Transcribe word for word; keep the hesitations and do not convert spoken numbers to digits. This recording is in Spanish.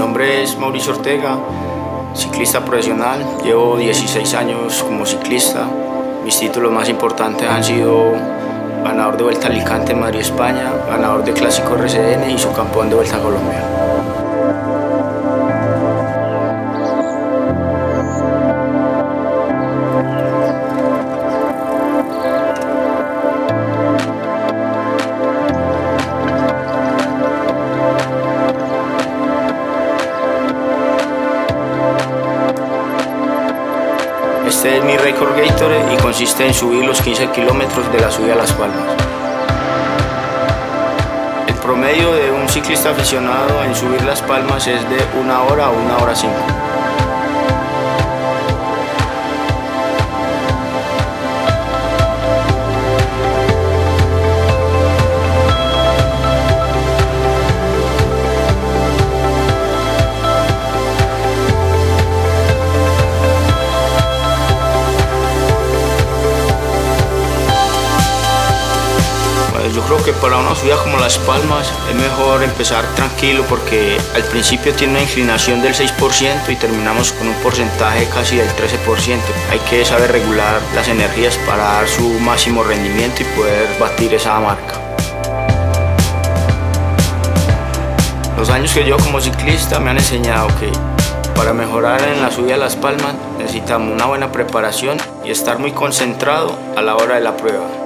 nombre es Mauricio Ortega, ciclista profesional. Llevo dieciséis años como ciclista. Mis títulos más importantes han sido ganador de Vuelta a Alicante en Madrid, España, ganador de Clásico R C N y subcampeón de Vuelta a Colombia. Este es mi récord Gatorade y consiste en subir los quince kilómetros de la subida a Las Palmas. El promedio de un ciclista aficionado en subir Las Palmas es de una hora a una hora cinco. Yo creo que para una subida como Las Palmas es mejor empezar tranquilo porque al principio tiene una inclinación del seis por ciento y terminamos con un porcentaje casi del trece por ciento. Hay que saber regular las energías para dar su máximo rendimiento y poder batir esa marca. Los años que yo como ciclista me han enseñado que para mejorar en la subida a Las Palmas necesitamos una buena preparación y estar muy concentrado a la hora de la prueba.